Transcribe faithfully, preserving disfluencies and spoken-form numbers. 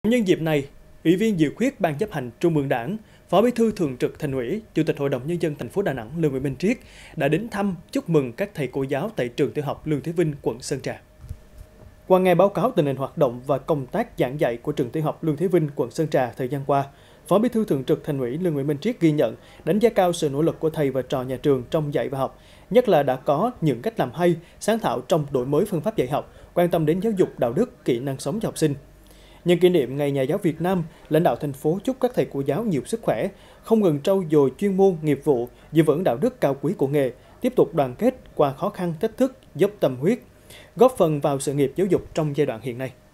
Nhân dịp này, Ủy viên dự khuyết Ban chấp hành Trung ương Đảng, Phó Bí thư Thường trực Thành ủy, Chủ tịch Hội đồng Nhân dân thành phố Đà Nẵng Lương Nguyễn Minh Triết đã đến thăm chúc mừng các thầy cô giáo tại trường tiểu học Lương Thế Vinh, quận Sơn Trà. Qua nghe báo cáo tình hình hoạt động và công tác giảng dạy của trường tiểu học Lương Thế Vinh, quận Sơn Trà thời gian qua, Phó Bí thư Thường trực Thành ủy Lương Nguyễn Minh Triết ghi nhận, đánh giá cao sự nỗ lực của thầy và trò nhà trường trong dạy và học, nhất là đã có những cách làm hay, sáng tạo trong đổi mới phương pháp dạy học, quan tâm đến giáo dục đạo đức, kỹ năng sống cho học sinh. Nhân kỷ niệm Ngày Nhà giáo Việt Nam, lãnh đạo thành phố chúc các thầy cô giáo nhiều sức khỏe, không ngừng trau dồi chuyên môn, nghiệp vụ, giữ vững đạo đức cao quý của nghề, tiếp tục đoàn kết qua khó khăn thách thức, dốc tâm huyết, góp phần vào sự nghiệp giáo dục trong giai đoạn hiện nay.